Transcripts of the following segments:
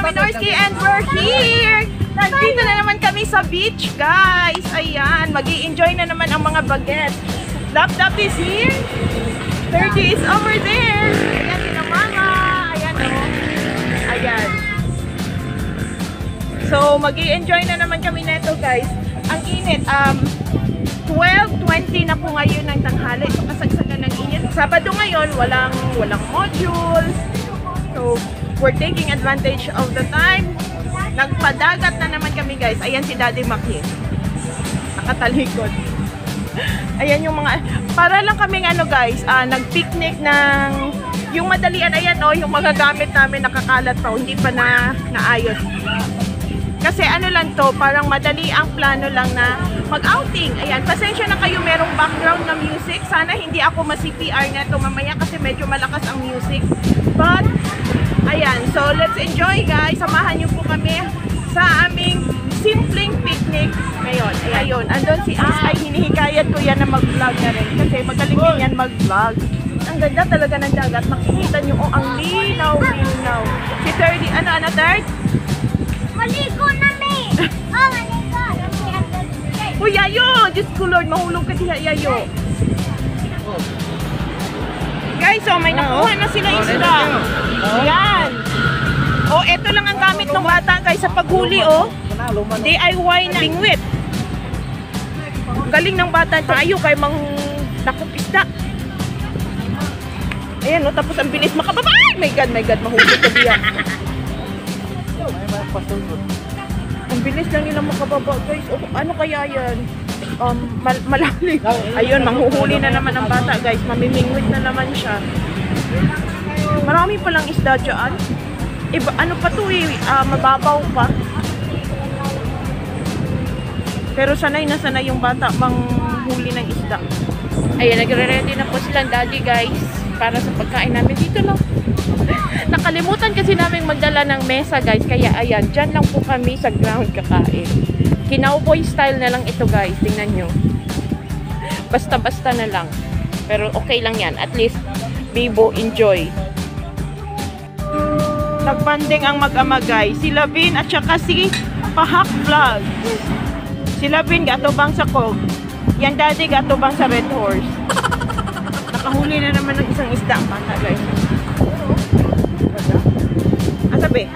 Minorski and we're here! Nandito na naman kami sa beach, guys. Ayan, mag-i-enjoy na naman ang mga bagets. Dap is here. 30 is over there. Ayan, sila mama. Ayan, oh. Ayan. So, mag-i-enjoy na naman kami neto, guys. Ang init, 12:20 na po ngayon ng tanghali. So, kasagsagan ng init. Sabado ngayon, walang module. So, we're taking advantage of the time. Nagpadagat na naman kami, guys. Ayan si Daddy Maki. Nakatalikod. Ayan yung mga, para lang kaming guys, nag-picnic ng, yung madalian, ayan yung mga gamit namin nakakalat pa, hindi pa naayos. Kasi lang to, parang madali ang plano lang na mag-outing. Ayan, pasensya na kayo, merong background na music. Sana hindi ako ma-CPR na ito mamaya kasi medyo malakas ang music. But, ayan, so let's enjoy, guys. Samahan niyo po kami sa aming simpleng picnic ngayon. Ayun, andun si Ace, ay hinihikayat ko yan na mag-vlog na rin. Kasi magaling din yan mag-vlog. Ang ganda talaga ng dagat. Makikita niyo, ang linaw. Si 30, ano, third? Maligo na, me! Oh, maligo! Uy, Yayo! Diyos ko, Lord, mahulog ka diha, Yayo. Guys, may nakuha na sila isda. Yan. Eto lang ang gamit ng bata, guys, sa paghuli, DIY na bingwit. Galing ng bata. Tayo kay nakop isda. Ayan, tapos ang bilis makababa. My God, mahulog ka diha. Ang bilis lang nila makababa, guys. Ano kaya yan? Malalim. Ayun, manghuhuli na naman ang bata, guys. Mamimingwit na naman siya. Marami palang isda dyan. Iba, ano pa to mababaw pa. Pero sanay na sanay yung bata manghuli ng isda. Ayan, nagre-ready na po silang daddy, guys, para sa pagkain namin. Dito lang. Nakalimutan kasi namin magdala ng mesa, guys. Kaya ayan, dyan lang po kami sa ground kakain. Kinauboy style na lang ito, guys. Tingnan nyo. Basta-basta na lang. Pero okay lang yan. At least, Bibo, enjoy. Nagbanding ang mag-ama, guys. Si Lavin at saka si Pahak Vlog. Si Lavin, gatubang sa Cog. Yan, Daddy, gatubang sa Red Horse. Nakahuli na naman ng isang isda ang bata, guys. Sabi?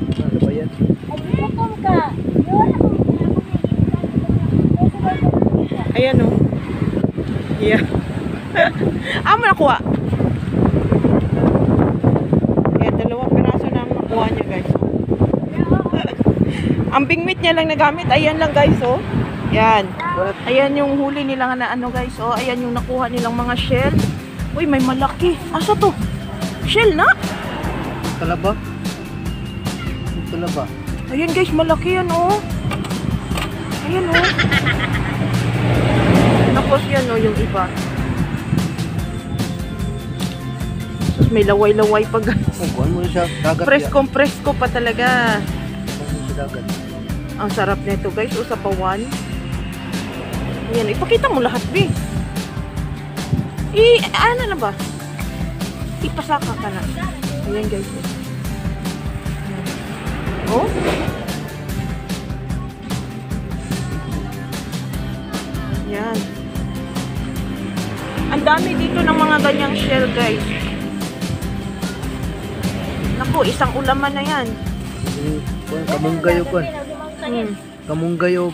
Ayan o. Yeah. Mo nakuha. Ayan, 2 piraso na ang nakuha niya, guys. Ang bingwit niya lang nagamit. Ayan lang, guys, Yan. Ayan yung huli nila na guys, Ayan yung nakuha nilang mga shell. Uy, may malaki. Asa to? Shell na? Talaba? Talaba. Ayan, guys, malaki yan, Ayan, Tapos yan, yung iba. Tapos may laway-laway pa, guys. Presko pa talaga. Ang sarap nito, guys. Sa pawan. Ayan, ipakita mo lahat, B. Ano na ba? Ipasaka ka na. Ayan, guys. Yan. Ang dami dito ng mga ganyang shell, guys. Naku, isang ulaman na yan. Kamunggayo po. Kamunggayo.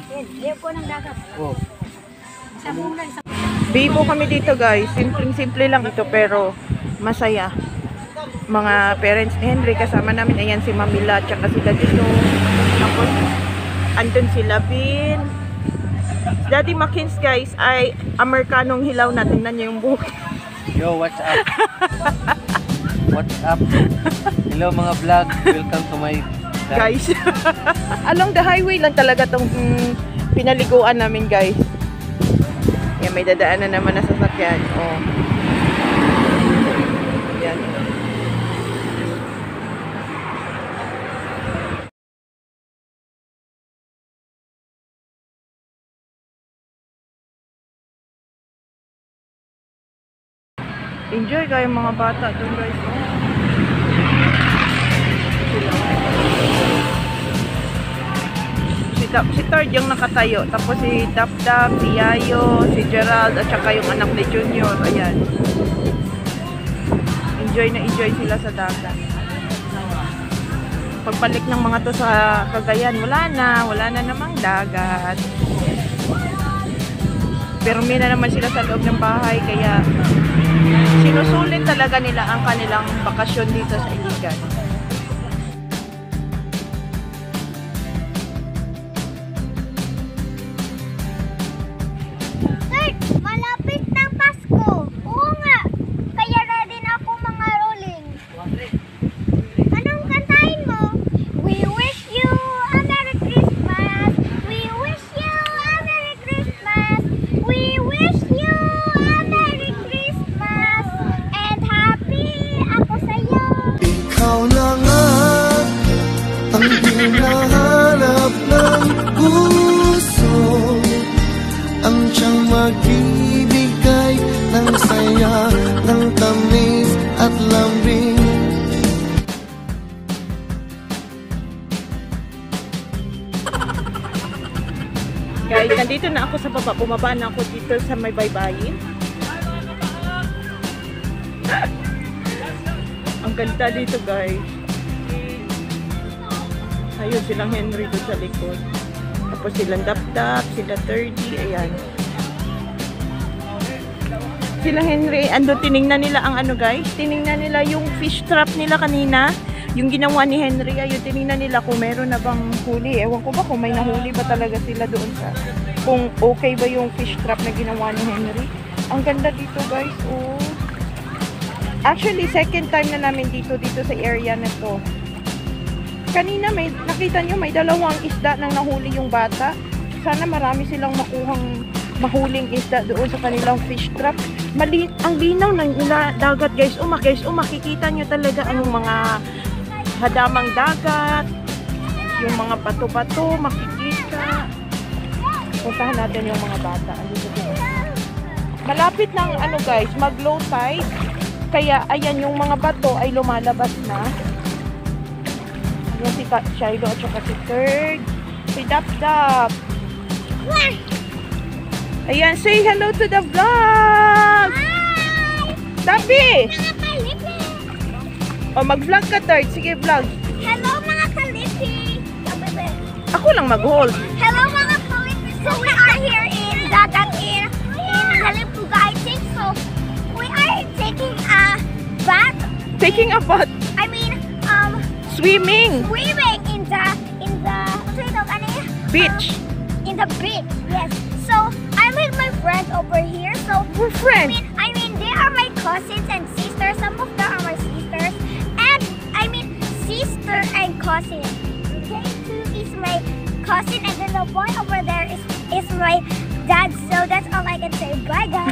Bibo kami dito, guys. Simple lang ito pero masaya. Mga parents ni Henry kasama namin. Ayan si Mamila at si Daddy So. Tapos andun si Lavin. Daddy Makins, guys, ay Amerikanong hilaw na. Tingnan niyo yung buhok. Yo, what's up? What's up? Hello mga vlog. Welcome to my vlog. Guys. Along the highway lang talaga tong pinaliguan namin, guys. Yan, may dadaanan naman na sasakyan. Yan. Enjoy kayo mga bata doon, guys. Si Third yung nakatayo. Tapos si Dapdap, si Yayo, si Gerald, at saka yung anak ni Junior. Ayan. Enjoy na enjoy sila sa dagat. Pagbalik ng mga to sa Cagayan, wala na namang dagat. Pero may na naman sila sa loob ng bahay, kaya sinusulit talaga nila ang kanilang bakasyon dito sa Iligan. Third, malapit ng Pasko. Oo nga. Kaya ready na ako mga rolling. Anong kantahin mo? We wish you a Merry Christmas. We wish you a Merry Christmas. We wish you a Merry Christmas. And happy ako sa'yo. Ikaw na nga ang hinahanap ng puso, ang siyang magbibigay ng saya, ng tamis at lambing. Guys, nandito na ako sa baba. Bumaba na ako dito sa may baybayin. Ang ganda dito, guys. Ayun, silang Henry doon sa likod. Tapos silang Dapdap, sila 30, ayan. Sila Henry, ando tiningnan nila ang ano, guys. Tiningnan nila yung fish trap nila kanina. Yung ginawa ni Henry, ayun, tiningnan nila kung meron na bang huli. Ewan ko ba kung may nahuli ba talaga sila doon sa... Kung okay ba yung fish trap na ginawa ni Henry. Ang ganda dito, guys. Oh. Actually, second time na namin dito sa area na to. Kanina, nakita nyo, may dalawang isda nang nahuli yung bata. Sana marami silang mahuling isda doon sa kanilang fish trap. Ang linaw ng dagat, guys. Makikita nyo talaga ang mga hadamang dagat. Yung mga bato-bato, makikita. Puntahan natin yung mga bata. Malapit ng guys, mag-low tide. Kaya, ayan, yung mga bato ay lumalabas na. Ayan si Shiloh at saka si Third. Si Dapdap. Ayan, say hello to the vlog! Hi! Dapi! Mga kalipi! O, mag-vlog ka, Third. Sige, vlog. Hello mga kalipi! Ako lang mag-hold. Hello mga kalipi! So we are here in Dagat in Halipuga, I think so. We are taking a bath. Taking a bath. I mean, Swimming. swimming in the Beach. In the beach, yes. So I'm with my friends over here. So We're friends. I mean, they are my cousins and sisters. Some of them are my sisters, and I mean sister and cousin. Okay, two is my cousin, and then the boy over there is my dad. So that's all I can say. Bye, guys.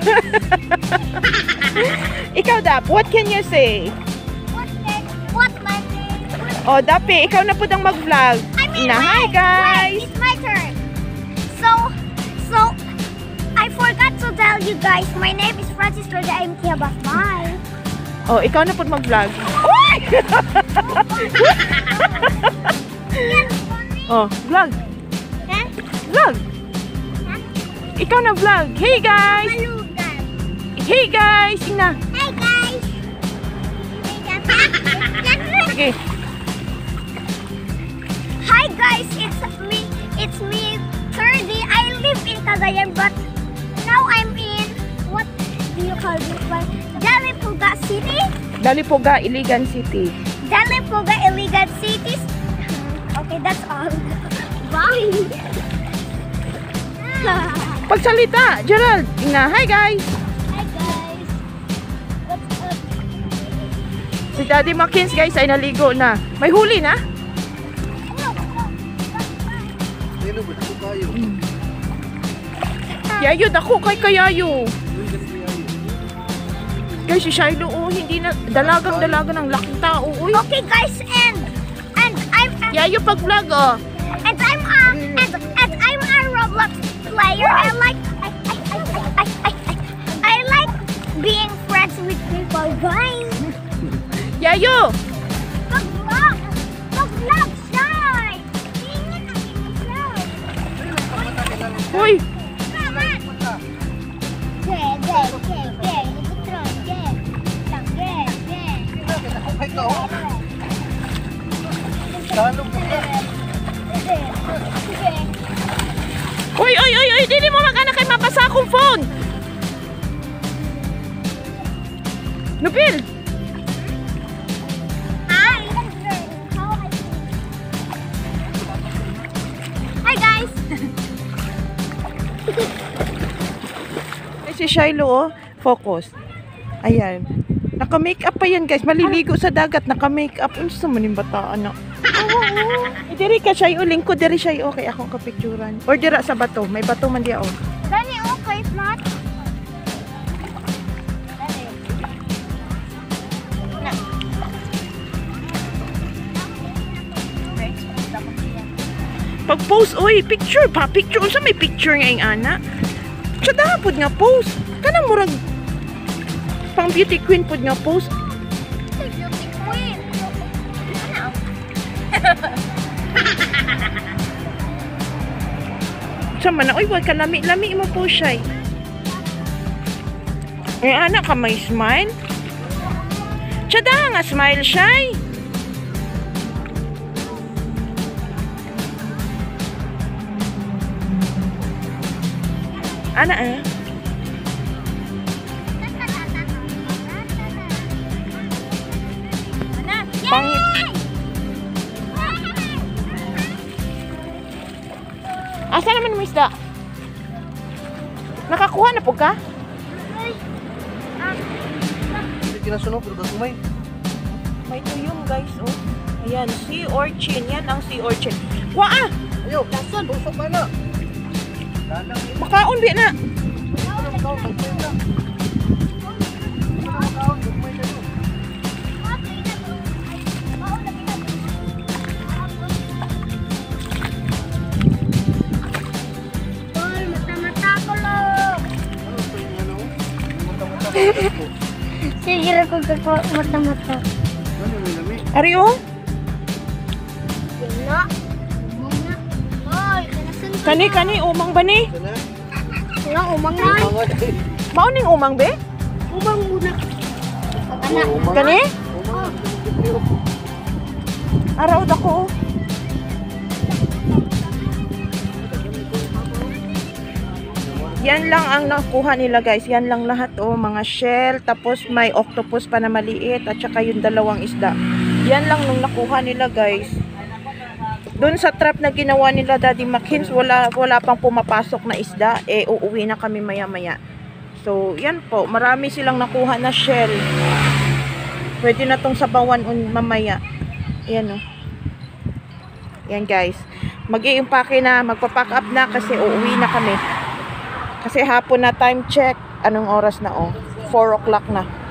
Ikaw, Dap, what can you say? What my name? O, Dapi, ikaw na po dang mag-vlog. I mean, Hi, wait, guys. it's my turn. So I forgot to tell you guys. My name is Francis Roda M. Kiabas. Bye. O, ikaw na po mag-vlog. O, vlog. Huh? Vlog. Huh? Ikaw na vlog. Hey, guys. Hello, guys. Hey, guys. Ina. Hey, guys. Sige. Hi, guys. It's me, 30. I live in Cagayan, but now I'm in, what do you call this one? Dalipuga City? Dalipuga, Iligan City. Dalipuga, Iligan City. Okay, that's all. Bye. Pagsalita, Gerald. Ina. Hi, guys. Hi, guys. What's up? Si Daddy Makins, guys, ay naligo na. May huli na? Sino ba? Ako tayo. Yayo, dako kay Kayayo. Guys, si Shiloh, oh, hindi na, dalagang-dalaga ng laking tao, uy. Okay, guys, and I'm Yayo, pag-vlog, oh. and I'm a Roblox player. I like being friends with people. Bye. Yayo! Pag-vlog, shy. Tingin ang vlog. dili mo mag-anak kay mapasa akong phone. Nupil. Hi. Hi guys. Ay, si Shiloh, oh. Focus. Ayan. Naka-makeup pa yan, guys. Maliligo sa dagat. Naka-makeup. Ano sa maning bataan na? Oo. Diri ka, Shiloh. Lingko, diri, Shiloh. Okay, akong kapicturan. Or dira sa bato. May bato man diya, oh. Dani, okay, smart. Pag-post, oy, picture pa. Picture. Unsa may picture nga yung ana? Sa dahapod nga post. Kanang murag pang beauty queen pod nga post. Beauty queen. Sa man na, oy, wag ka lami-lami mo po siya. Eh, anak ka may smile? Tsada nga smile siya. Ana eh. Pangit. Asa naman mo isda? Nakakuha na po ka? Hindi kinasunog, pero gagumay. May tuyong guys, oh. Ayan, sea urchin. Yan ang sea urchin. Kuha ah! Ayaw, lason, usok pa na. Dalang yun. Makaon di na. Mata-mata ko lang. Sige ko ko mata-mata. Ano may lami? Ari oh. Wala. Umang na. Hoy, kanasan ka. Kani, umang ba ni? Sana? Wala, umang na. Umang ay. Mauning umang be? Umang muna. Kana. Kani? Umang. Araw dako. Yan lang ang nakuha nila guys. Yan lang lahat oh, mga shell, tapos may octopus pa na maliit at saka yung dalawang isda. Yan lang nung nakuha nila guys. Doon sa trap na ginawa nila Daddy Mackins, wala pang pumapasok na isda. Eh uuwi na kami maya-maya. So, yan po, marami silang nakuha na shell. Pwede na tong sabawan mamaya. Yan oh. Yan guys. Mag-i-impake na, magpa-pack up na kasi uuwi na kami. Kasi hapon na time check. Anong oras na oh? 4 o'clock na.